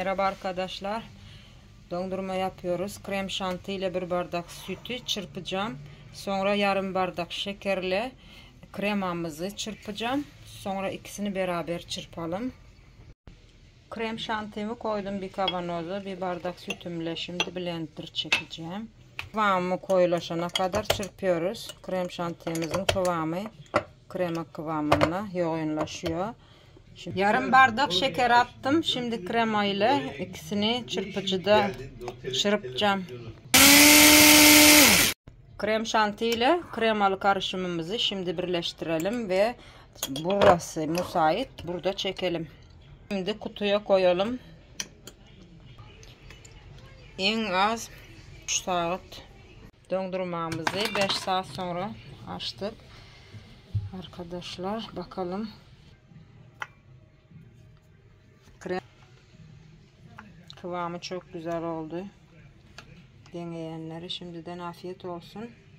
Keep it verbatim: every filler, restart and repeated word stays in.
Merhaba arkadaşlar. Dondurma yapıyoruz. Krem şanti ile bir bardak sütü çırpacağım. Sonra yarım bardak şekerle kremamızı çırpacağım. Sonra ikisini beraber çırpalım. Krem şantimi koydum bir kavanoza. Bir bardak sütümle şimdi blender çekeceğim. Kıvamı koyulaşana kadar çırpıyoruz. Krem şantimizin kıvamı krema kıvamına yoğunlaşıyor. Şimdi yarım bardak şeker attım. Şimdi krema ile ikisini çırpıcıda çırpacağım. Krem şanti ile kremalı karışımımızı şimdi birleştirelim ve burası müsait. Burada çekelim. Şimdi kutuya koyalım. En az üç saat dondurmamızı beş saat sonra açtık. Arkadaşlar bakalım. Krem kıvamı çok güzel oldu. Deneyenlere şimdiden afiyet olsun.